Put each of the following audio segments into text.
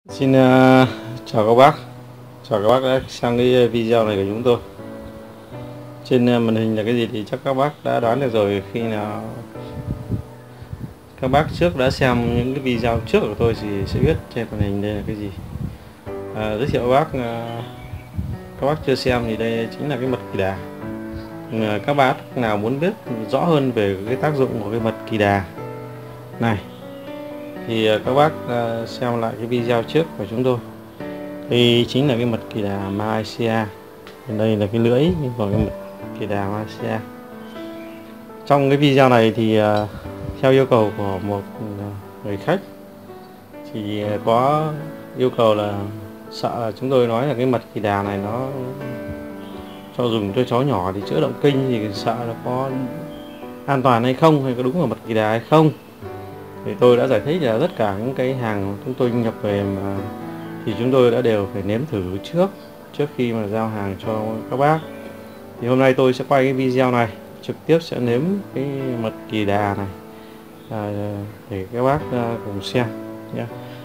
Xin chào các bác đã xem cái video này của chúng tôi. Trên màn hình là cái gì thì chắc các bác đã đoán được rồi, khi nào các bác trước đã xem những cái video trước của tôi thì sẽ biết trên màn hình đây là cái gì. Giới thiệu các bác chưa xem thì đây chính là cái mật kỳ đà. Các bác nào muốn biết rõ hơn về cái tác dụng của cái mật kỳ đà này thì các bác xem lại cái video trước của chúng tôi. Đây chính là cái mật kỳ đà Malaysia. Đây là cái lưỡi của cái mật kỳ đà Malaysia. Trong cái video này thì theo yêu cầu của một người khách thì có yêu cầu là sợ là chúng tôi nói là cái mật kỳ đà này nó cho dùng cho chó nhỏ thì chữa động kinh, thì sợ là có an toàn hay không, hay có đúng là mật kỳ đà hay không. Thì tôi đã giải thích là tất cả những cái hàng chúng tôi nhập về mà thì chúng tôi đã đều phải nếm thử trước khi mà giao hàng cho các bác. Thì hôm nay tôi sẽ quay cái video này trực tiếp sẽ nếm cái mật kỳ đà này để các bác cùng xem nhé.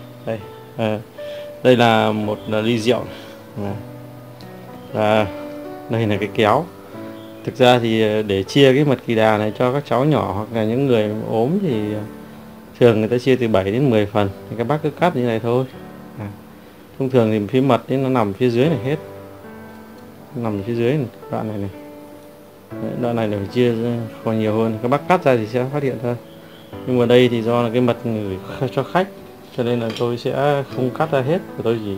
Đây là một ly rượu và đây là cái kéo. Thực ra thì để chia cái mật kỳ đà này cho các cháu nhỏ hoặc là những người ốm thì thường người ta chia từ 7 đến 10 phần, thì các bác cứ cắt như này thôi. Thông thường thì phía mật ấy nó nằm phía dưới này hết, nằm phía dưới này, đoạn này này. Đoạn này phải chia còn nhiều hơn, các bác cắt ra thì sẽ phát hiện thôi. Nhưng mà đây thì do là cái mật gửi cho khách cho nên là tôi sẽ không cắt ra hết, tôi chỉ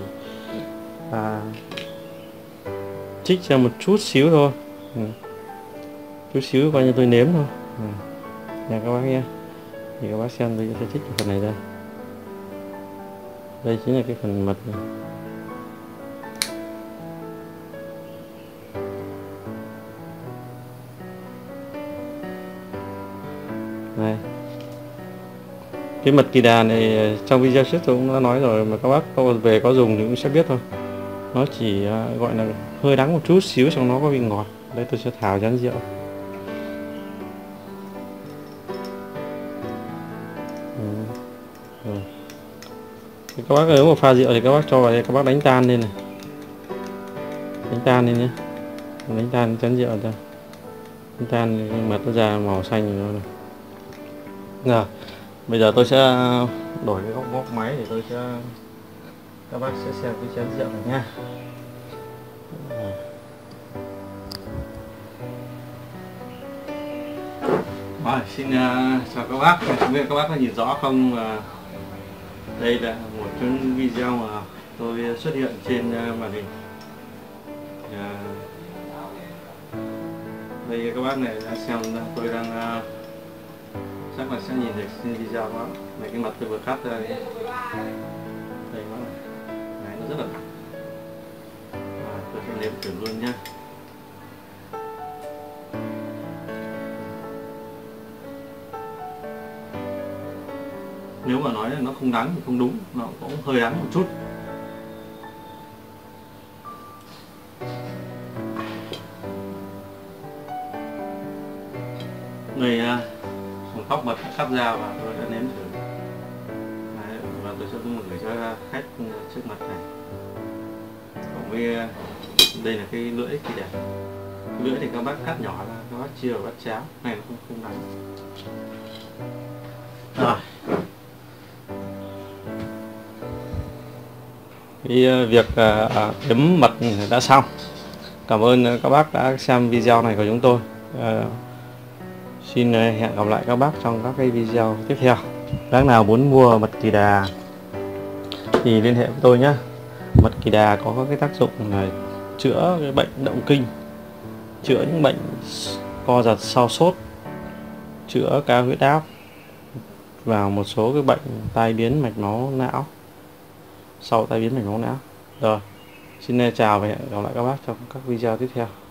trích ra một chút xíu thôi, chút xíu coi như tôi nếm thôi. Nha các bác nhé. Thì các bác xem, tôi sẽ trích phần này ra. Đây chính là cái phần mật này. Này. Cái mật kỳ đà này trong video trước tôi cũng đã nói rồi, mà các bác về có dùng thì cũng sẽ biết thôi. Nó chỉ gọi là hơi đắng một chút xíu, trong nó có vị ngọt. Đây tôi sẽ thảo chén rượu. Thì các bác nếu mà pha rượu thì các bác cho vào đây, các bác đánh tan lên này, đánh tan lên nhé, đánh tan chén rượu ra, đánh tan mật nó ra màu xanh rồi. Rồi bây giờ tôi sẽ đổi cái góc máy để các bác sẽ xem cái chén rượu này nha. Rồi, xin chào các bác, không biết các bác có nhìn rõ không. Đây là một trong video mà tôi xuất hiện trên màn hình. Đây các bác này đã xem tôi đang chắc là sẽ nhìn được trên video đó. Này cái mật tôi vừa cắt ra đây nó này, nó rất là thẳng. Tôi sẽ nếm thử luôn nhé. Nếu mà nói là nó không đắng thì không đúng, nó cũng hơi đắng một chút. Người một góc mật cắt ra và tôi đã nếm thử. Đấy, và tôi sẽ gửi cho khách trước mặt này. Còn với đây là cái lưỡi kỳ đà. Lưỡi thì các bác cắt nhỏ ra, các bác chia vào bát cháo. Này nó không đắng. Rồi. Cái việc nếm mật đã xong. Cảm ơn các bác đã xem video này của chúng tôi. Xin hẹn gặp lại các bác trong các cái video tiếp theo. Bác nào muốn mua mật kỳ đà thì liên hệ với tôi nhé. Mật kỳ đà có cái tác dụng là chữa cái bệnh động kinh, chữa những bệnh co giật sau sốt, chữa cao huyết áp và một số cái bệnh tai biến mạch máu não, sau tai biến mạch máu não. Rồi, xin chào và hẹn gặp lại các bác trong các video tiếp theo.